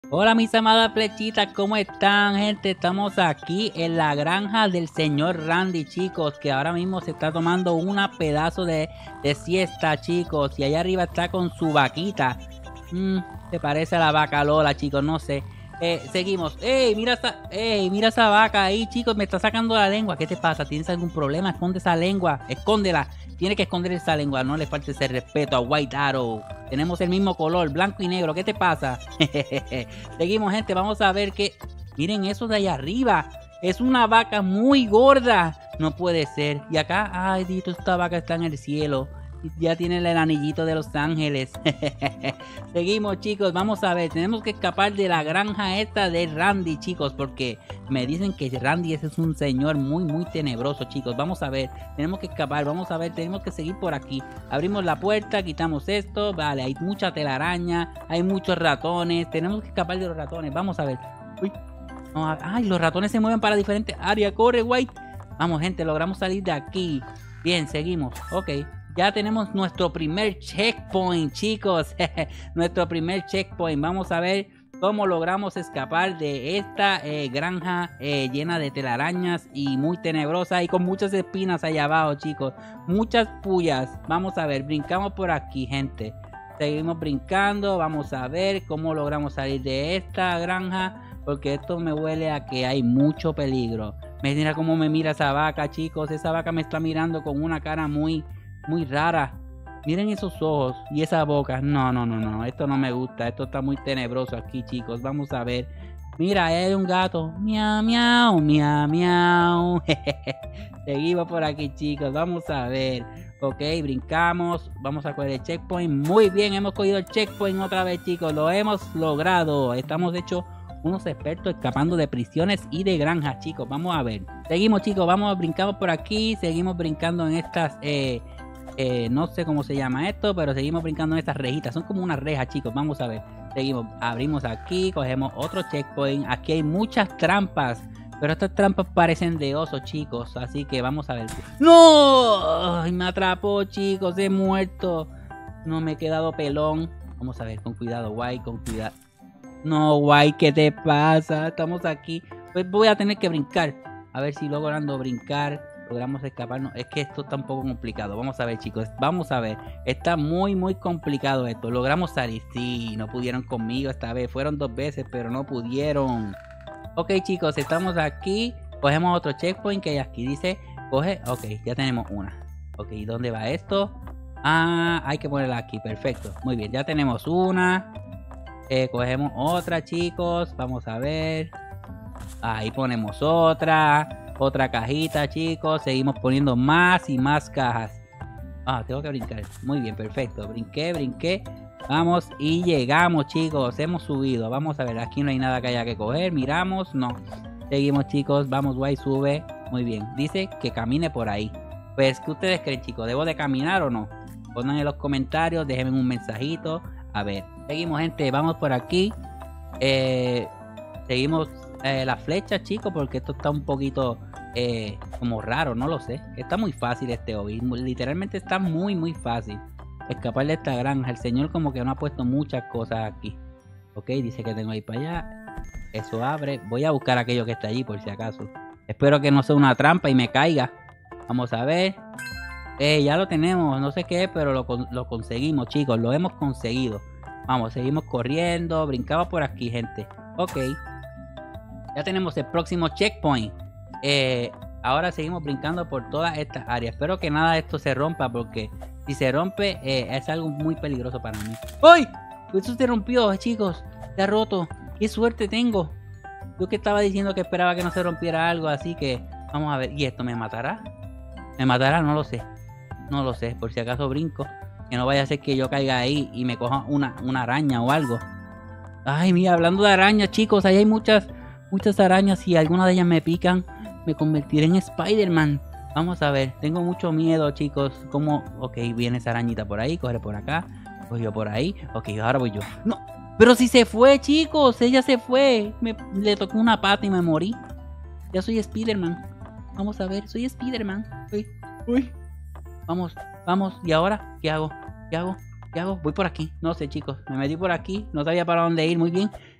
Hola mis amadas flechitas, ¿cómo están, gente? Estamos aquí en la granja del señor Randy, chicos, que ahora mismo se está tomando una pedazo de siesta, chicos, y allá arriba está con su vaquita. Se parece a la vaca Lola, chicos, no sé. Seguimos. ¡Ey, mira esa vaca ahí, chicos! Me está sacando la lengua. ¿Qué te pasa? ¿Tienes algún problema? Esconde esa lengua. Escóndela. Tiene que esconder esa lengua. No le falte ese respeto a White Arrow. Tenemos el mismo color, blanco y negro. ¿Qué te pasa? Seguimos, gente. Vamos a ver que... Miren eso de allá arriba. Es una vaca muy gorda. No puede ser. Y acá, ay, Dito, esta vaca está en el cielo. Ya tiene el anillito de Los Ángeles. Seguimos, chicos. Vamos a ver. Tenemos que escapar de la granja esta de Randy, chicos. Porque me dicen que Randy ese es un señor muy tenebroso, chicos. Vamos a ver. Tenemos que escapar. Vamos a ver. Tenemos que seguir por aquí. Abrimos la puerta. Quitamos esto. Vale, hay mucha telaraña. Hay muchos ratones. Tenemos que escapar de los ratones. Vamos a ver. Uy. No, ay, los ratones se mueven para diferentes áreas. Corre, White. Vamos, gente. Logramos salir de aquí. Bien, seguimos. Ok. Ya tenemos nuestro primer checkpoint, chicos. Nuestro primer checkpoint. Vamos a ver cómo logramos escapar de esta granja llena de telarañas y muy tenebrosa y con muchas espinas allá abajo, chicos. Muchas pullas. Vamos a ver, brincamos por aquí, gente. Seguimos brincando. Vamos a ver cómo logramos salir de esta granja, porque esto me huele a que hay mucho peligro. Mira cómo me mira esa vaca, chicos. Esa vaca me está mirando con una cara muy rara. Miren esos ojos y esa boca. No, esto no me gusta. Esto está muy tenebroso aquí, chicos. Vamos a ver. Mira, ahí hay un gato. Miau, miau, miau, miau. Seguimos por aquí, chicos. Vamos a ver. Ok, brincamos. Vamos a coger el checkpoint. Muy bien, hemos cogido el checkpoint otra vez, chicos. Lo hemos logrado. Estamos hechos unos expertos escapando de prisiones y de granjas, chicos. Vamos a ver. Seguimos, chicos. Brincamos por aquí. Seguimos brincando en estas no sé cómo se llama esto, pero seguimos brincando en estas rejitas. Son como unas rejas, chicos. Vamos a ver. Seguimos, abrimos aquí, cogemos otro checkpoint. Aquí hay muchas trampas, pero estas trampas parecen de oso, chicos. Así que vamos a ver. ¡No! ¡Ay, me atrapó, chicos! He muerto. No me he quedado pelón. Vamos a ver, con cuidado, guay, con cuidado. No, guay, ¿qué te pasa? Estamos aquí. Pues voy a tener que brincar. A ver si logrando brincar logramos escaparnos. Es que esto está un poco complicado. Vamos a ver, chicos. Vamos a ver. Está muy complicado esto. Logramos salir. Sí, no pudieron conmigo esta vez. Fueron 2 veces, pero no pudieron. Ok, chicos, estamos aquí. Cogemos otro checkpoint que aquí dice coge. Ok, ya tenemos una. Ok, ¿dónde va esto? Ah, hay que ponerla aquí. Perfecto. Muy bien, ya tenemos una. Cogemos otra, chicos. Vamos a ver. Ahí ponemos otra cajita, chicos. Seguimos poniendo más y más cajas. Ah, tengo que brincar. Muy bien, perfecto. Brinqué. Vamos y llegamos, chicos. Hemos subido. Vamos a ver, aquí no hay nada que haya que coger. Miramos, no. Seguimos, chicos. Vamos, guay, sube. Muy bien. Dice que camine por ahí. Pues, ¿qué ustedes creen, chicos? ¿Debo de caminar o no? Pongan en los comentarios, déjenme un mensajito. A ver, seguimos, gente. Vamos por aquí. Seguimos la flecha, chicos, porque esto está un poquito como raro, no lo sé. Está muy fácil este hobby. Literalmente está muy fácil escapar de esta granja. El señor como que no ha puesto muchas cosas aquí. Ok, dice que tengo que ir para allá. Eso abre. Voy a buscar aquello que está allí por si acaso. Espero que no sea una trampa y me caiga. Vamos a ver. Ya lo tenemos. No sé qué es, pero lo conseguimos, chicos. Lo hemos conseguido. Vamos, seguimos corriendo. Brincaba por aquí, gente. Ok. Ya tenemos el próximo checkpoint. Ahora seguimos brincando por todas estas áreas. Espero que nada de esto se rompa, porque si se rompe es algo muy peligroso para mí. ¡Ay! Eso se rompió, chicos. Se ha roto. ¡Qué suerte tengo! Yo que estaba diciendo que esperaba que no se rompiera algo, así que vamos a ver. ¿Y esto me matará? ¿Me matará? No lo sé. No lo sé. Por si acaso brinco. Que no vaya a ser que yo caiga ahí y me coja una araña o algo. Ay, mira, hablando de arañas, chicos, ahí hay muchas arañas. Y algunas de ellas me pican, me convertiré en Spider-Man. Vamos a ver, tengo mucho miedo, chicos. Como, ok, viene esa arañita por ahí, corre por acá, cogió por ahí. Ok, ahora voy yo. No, pero si se fue, chicos, ella se fue. Le tocó una pata y me morí. Ya soy Spider-Man. Vamos a ver, soy Spider-Man. Uy. Vamos. ¿Y ahora qué hago? ¿Qué hago? Voy por aquí. No sé, chicos. Me metí por aquí. No sabía para dónde ir. Muy bien.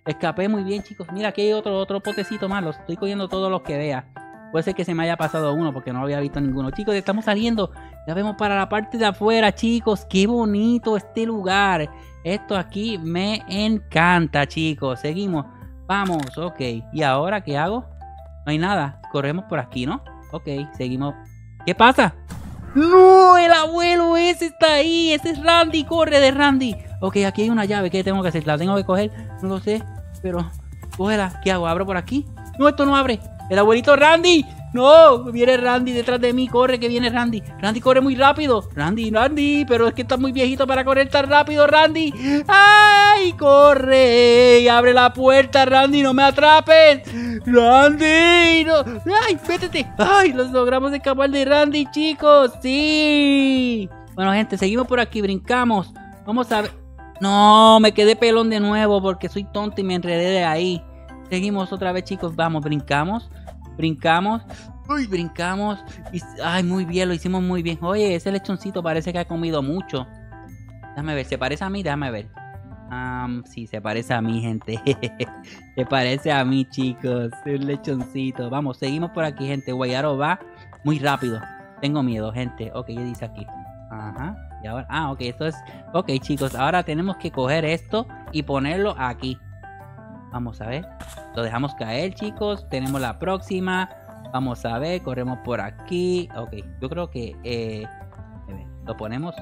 Escapé muy bien, chicos. Mira, aquí hay otro potecito más. Los estoy cogiendo todos los que vea. Puede ser que se me haya pasado uno porque no lo había visto ninguno. Chicos, estamos saliendo. Ya vemos para la parte de afuera, chicos. Qué bonito este lugar. Esto aquí me encanta, chicos. Seguimos. Vamos, ok. ¿Y ahora qué hago? No hay nada. Corremos por aquí, ¿no? Ok, seguimos. ¿Qué pasa? ¡No! El abuelo ese está ahí. Ese es Randy. Corre de Randy. Ok, aquí hay una llave. ¿Qué tengo que hacer? ¿La tengo que coger? No lo sé. Pero, cógela. ¿Qué hago? ¿Abro por aquí? No, esto no abre. El abuelito Randy. No, viene Randy detrás de mí. Corre, que viene Randy. Randy corre muy rápido. Randy. Pero es que está muy viejito para correr tan rápido, Randy. ¡Ay! Corre. Y abre la puerta, Randy. No me atrapes. Randy. No. ¡Ay! Vétete. ¡Ay! Los logramos escapar de Randy, chicos. Sí. Bueno, gente, seguimos por aquí. Brincamos. Vamos a ver. No, me quedé pelón de nuevo porque soy tonto y me enredé de ahí. Seguimos otra vez, chicos. Vamos, brincamos. Uy, brincamos. Ay, muy bien, lo hicimos muy bien. Oye, ese lechoncito parece que ha comido mucho. Déjame ver, ¿se parece a mí? Déjame ver. Sí, se parece a mí, gente. Se parece a mí, chicos. Un lechoncito. Vamos, seguimos por aquí, gente. Guayaro va muy rápido. Tengo miedo, gente. Ok, ¿qué dice aquí? Ajá. Y ahora, ok, esto es. Ok, chicos, ahora tenemos que coger esto y ponerlo aquí. Vamos a ver. Lo dejamos caer, chicos. Tenemos la próxima. Vamos a ver. Corremos por aquí. Ok, yo creo que lo ponemos.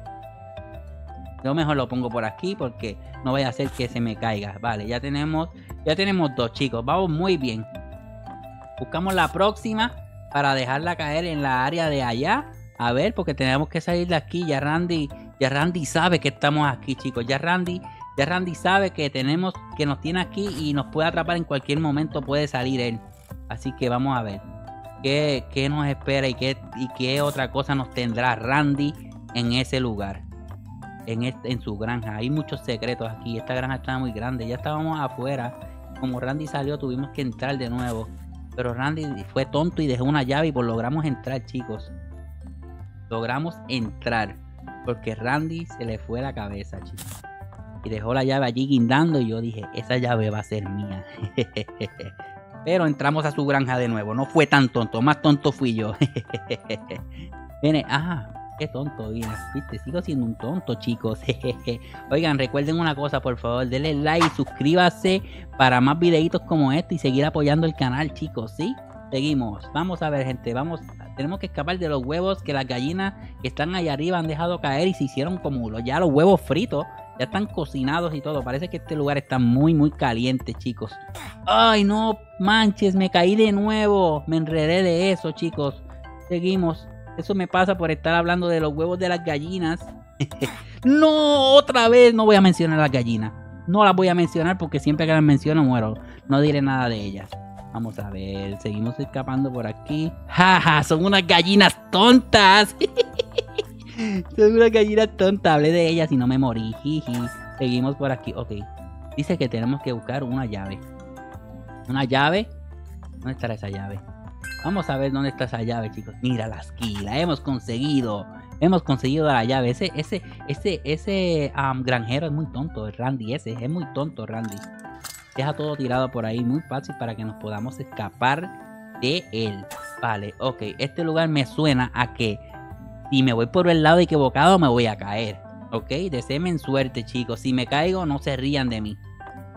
Yo mejor lo pongo por aquí porque no vaya a hacer que se me caiga. Vale, ya tenemos dos, chicos. Vamos muy bien. Buscamos la próxima para dejarla caer en la área de allá. A ver, porque tenemos que salir de aquí. Ya Randy sabe que estamos aquí, chicos. Ya Randy sabe que nos tiene aquí y nos puede atrapar en cualquier momento. Puede salir él. Así que vamos a ver qué nos espera y qué otra cosa nos tendrá Randy en ese lugar. En su granja. Hay muchos secretos aquí. Esta granja está muy grande. Ya estábamos afuera. Como Randy salió, tuvimos que entrar de nuevo. Pero Randy fue tonto y dejó una llave y pues logramos entrar, chicos. Logramos entrar. Porque Randy se le fue la cabeza, chicos. Y dejó la llave allí guindando. Y yo dije, esa llave va a ser mía. Pero entramos a su granja de nuevo. No fue tan tonto. Más tonto fui yo. Viene, qué tonto, viste, sigo siendo un tonto, chicos. Oigan, recuerden una cosa, por favor, denle like y suscríbase para más videitos como este y seguir apoyando el canal, chicos, ¿sí? Seguimos, vamos a ver, gente, tenemos que escapar de los huevos que las gallinas que están allá arriba han dejado caer y se hicieron como ya los huevos fritos, ya están cocinados y todo. Parece que este lugar está muy, muy caliente, chicos. Ay, no manches, me caí de nuevo, me enredé de eso, chicos. Seguimos. Eso me pasa por estar hablando de los huevos de las gallinas. No, otra vez no voy a mencionar a las gallinas. No las voy a mencionar porque siempre que las menciono muero. No diré nada de ellas. Vamos a ver, seguimos escapando por aquí. ¡Jaja! Son unas gallinas tontas. Son unas gallinas tontas. Hablé de ellas y no me morí. Jiji. Seguimos por aquí. Ok. Dice que tenemos que buscar una llave. ¿Una llave? ¿Dónde estará esa llave? Vamos a ver dónde está esa llave, chicos. Mírala aquí, la hemos conseguido. Hemos conseguido la llave. Ese granjero es muy tonto, Randy. Es muy tonto, Randy. Deja todo tirado por ahí, muy fácil para que nos podamos escapar de él. Vale, ok. Este lugar me suena a que si me voy por el lado equivocado me voy a caer. Ok, deseen suerte, chicos. Si me caigo, no se rían de mí.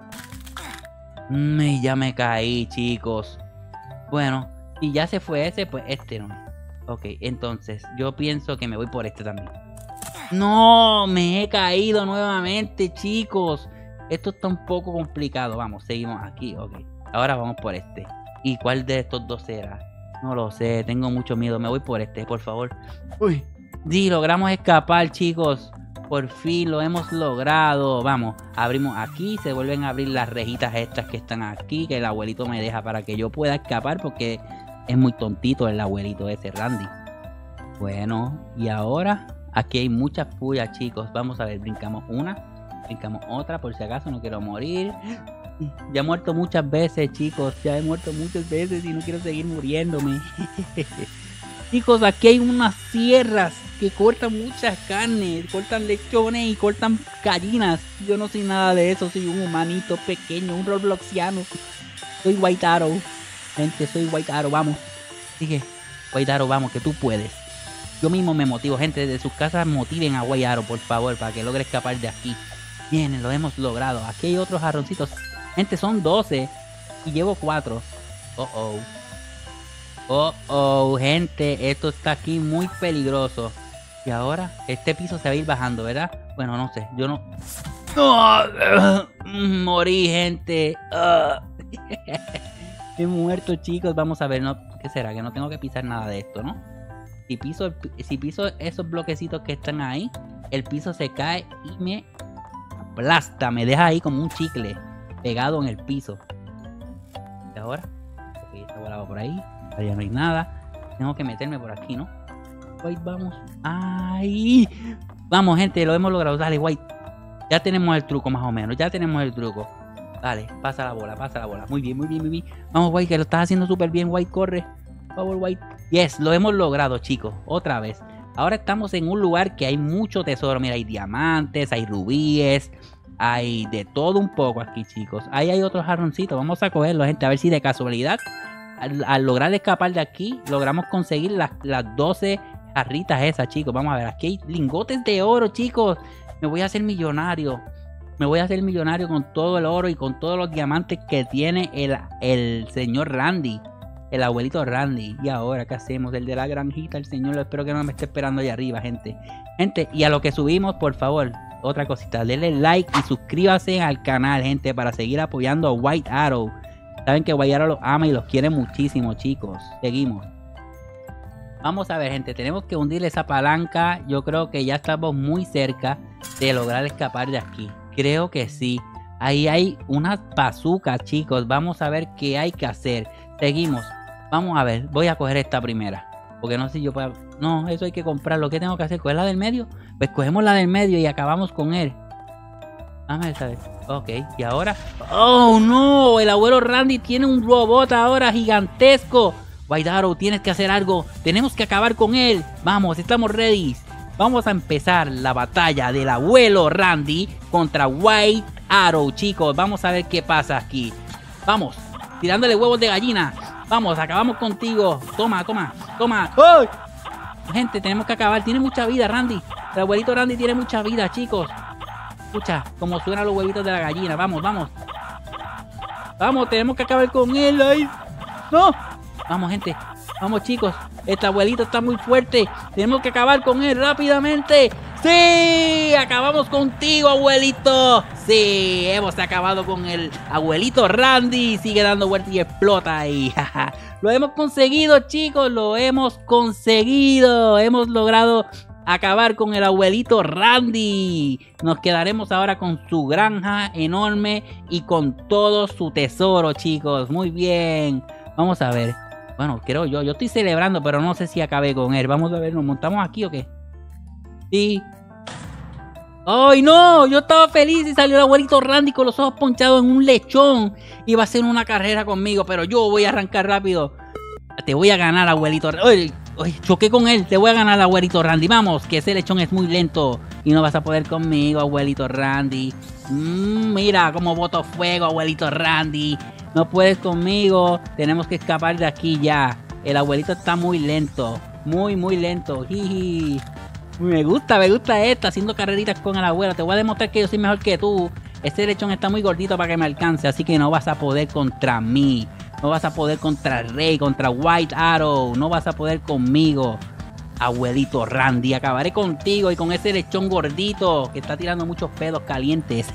Ya me caí, chicos. Bueno. Y ya se fue ese, pues este no. Ok, entonces yo pienso que me voy por este también. No, me he caído nuevamente, chicos. Esto está un poco complicado. Vamos, seguimos aquí, ok. Ahora vamos por este. ¿Y cuál de estos dos será? No lo sé, tengo mucho miedo. Me voy por este, por favor. Uy, sí, logramos escapar, chicos. Por fin lo hemos logrado. Vamos, abrimos aquí. Se vuelven a abrir las rejitas estas que están aquí, que el abuelito me deja para que yo pueda escapar porque es muy tontito el abuelito ese, Randy. Bueno, y ahora aquí hay muchas pullas, chicos. Vamos a ver, brincamos una, brincamos otra, por si acaso no quiero morir. Ya he muerto muchas veces, chicos. Ya he muerto muchas veces y no quiero seguir muriéndome. Chicos, aquí hay unas sierras que cortan muchas carnes, cortan lechones y cortan gallinas. Yo no soy nada de eso, soy un humanito pequeño, un robloxiano. Soy White Arrow. Gente, soy White Arrow, vamos. Sigue, White Arrow, vamos, que tú puedes. Yo mismo me motivo, gente, desde sus casas motiven a White Arrow, por favor, para que logre escapar de aquí. Bien, lo hemos logrado. Aquí hay otros jarroncitos. Gente, son 12 y llevo 4. Gente, esto está aquí muy peligroso. Y ahora, este piso se va a ir bajando, ¿verdad? Bueno, no sé, yo no... Morí, gente. He muerto, chicos. Vamos a ver, ¿no? ¿Qué será? Que no tengo que pisar nada de esto, ¿no? Si piso esos bloquecitos que están ahí, el piso se cae y me aplasta. Me deja ahí como un chicle pegado en el piso. ¿Y ahora? Ok, está volado por ahí. Allá no hay nada. Tengo que meterme por aquí, ¿no? White, vamos. ¡Ay! Vamos, gente, lo hemos logrado. Dale, White. Ya tenemos el truco más o menos. Ya tenemos el truco. Dale, pasa la bola, pasa la bola. Muy bien, muy bien, muy bien. Vamos, White, que lo estás haciendo súper bien, White. Corre. Por favor, White. Yes, lo hemos logrado, chicos. Otra vez. Ahora estamos en un lugar que hay mucho tesoro. Mira, hay diamantes, hay rubíes. Hay de todo un poco aquí, chicos. Ahí hay otros jarroncitos. Vamos a cogerlo, gente. A ver si de casualidad, al lograr escapar de aquí, logramos conseguir las 12 jarritas esas, chicos. Vamos a ver. Aquí hay lingotes de oro, chicos. Me voy a hacer millonario. Me voy a hacer millonario con todo el oro y con todos los diamantes que tiene el señor Randy. El abuelito Randy. Y ahora, ¿qué hacemos? El de la granjita, el señor. Espero que no me esté esperando allá arriba, gente. Gente, y a lo que subimos, por favor, otra cosita. Denle like y suscríbanse al canal, gente, para seguir apoyando a White Arrow. Saben que White Arrow los ama y los quiere muchísimo, chicos. Seguimos. Vamos a ver, gente. Tenemos que hundir esa palanca. Yo creo que ya estamos muy cerca de lograr escapar de aquí. Creo que sí. Ahí hay unas bazucas, chicos. Vamos a ver qué hay que hacer. Seguimos. Vamos a ver. Voy a coger esta primera. Porque no sé si yo puedo... No, eso hay que comprarlo. ¿Qué tengo que hacer? ¿Coger la del medio? Pues cogemos la del medio y acabamos con él. Vamos a ver, ¿sabes? Ok, y ahora... ¡Oh, no! El abuelo Randy tiene un robot ahora gigantesco. White Arrow, tienes que hacer algo. Tenemos que acabar con él. Vamos, estamos ready. Vamos a empezar la batalla del abuelo Randy contra White Arrow, chicos. Vamos a ver qué pasa aquí. Vamos, tirándole huevos de gallina. Vamos, acabamos contigo. Toma, toma, toma. ¡Ay! Gente, tenemos que acabar. Tiene mucha vida, Randy. El abuelito Randy tiene mucha vida, chicos. Escucha cómo suenan los huevitos de la gallina. Vamos, vamos. Vamos, tenemos que acabar con él. ¡Ay! ¡No! Vamos, gente. Vamos, chicos. Este abuelito está muy fuerte. Tenemos que acabar con él rápidamente. ¡Sí! ¡Acabamos contigo, abuelito! ¡Sí! Hemos acabado con el abuelito Randy. Sigue dando vueltas y explota ahí. Lo hemos conseguido, chicos. Lo hemos conseguido. Hemos logrado acabar con el abuelito Randy. Nos quedaremos ahora con su granja enorme y con todo su tesoro, chicos. Muy bien. Vamos a ver. Bueno, creo yo estoy celebrando, pero no sé si acabé con él. Vamos a ver, ¿nos montamos aquí o qué? Sí. ¡Ay, no! Yo estaba feliz y salió el abuelito Randy con los ojos ponchados en un lechón. Iba a hacer una carrera conmigo, pero yo voy a arrancar rápido. Te voy a ganar, abuelito Randy. ¡Ay! Choqué con él. Te voy a ganar, abuelito Randy. Vamos, que ese lechón es muy lento. Y no vas a poder conmigo, abuelito Randy. Mira cómo boto fuego, abuelito Randy. No puedes conmigo. Tenemos que escapar de aquí ya. El abuelito está muy lento. Muy, muy lento. Jiji. Me gusta esta. Haciendo carreritas con el abuelo. Te voy a demostrar que yo soy mejor que tú. Este lechón está muy gordito para que me alcance. Así que no vas a poder contra mí. No vas a poder contra el rey. Contra White Arrow. No vas a poder conmigo, abuelito Randy. Acabaré contigo y con ese lechón gordito que está tirando muchos pedos calientes.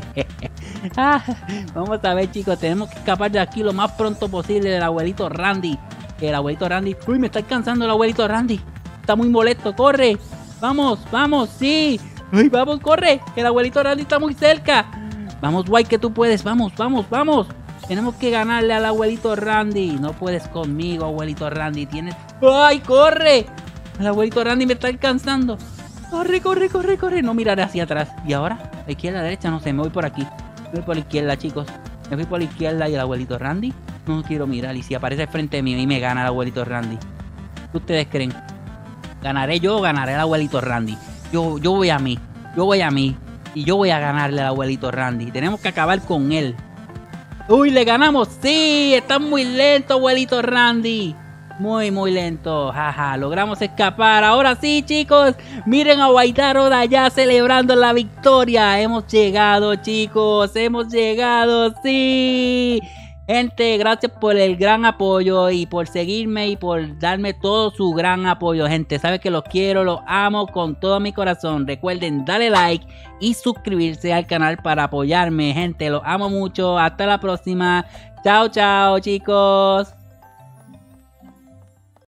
Vamos a ver, chicos. Tenemos que escapar de aquí lo más pronto posible del abuelito Randy. El abuelito Randy... Uy, me está alcanzando el abuelito Randy. Está muy molesto. ¡Corre! ¡Vamos! ¡Vamos! ¡Sí! ¡Uy, vamos! ¡Corre! El abuelito Randy está muy cerca. Vamos, White, que tú puedes. ¡Vamos! ¡Vamos! ¡Vamos! Tenemos que ganarle al abuelito Randy. No puedes conmigo, abuelito Randy. Tienes... ¡Ay, corre! El abuelito Randy me está alcanzando. Corre, corre, corre, corre. No miraré hacia atrás. ¿Y ahora? ¿A izquierda, a la derecha? No sé, me voy por aquí. Me voy por la izquierda, chicos. Me fui por la izquierda y el abuelito Randy. No quiero mirar. Y si aparece frente mío y me gana el abuelito Randy. ¿Qué ustedes creen? ¿Ganaré yo o ganaré el abuelito Randy? Yo voy a mí. Yo voy a mí. Y yo voy a ganarle al abuelito Randy. Tenemos que acabar con él. ¡Uy, le ganamos! ¡Sí! Está muy lento, abuelito Randy. Muy lento. Jaja, logramos escapar. Ahora sí, chicos. Miren a Guaitaro de allá celebrando la victoria. Hemos llegado, chicos. Hemos llegado. ¡Sí! Gente, gracias por el gran apoyo y por seguirme y por darme todo su gran apoyo, gente. Saben que los quiero, los amo con todo mi corazón. Recuerden darle like y suscribirse al canal para apoyarme, gente. Los amo mucho. Hasta la próxima. Chao, chao, chicos.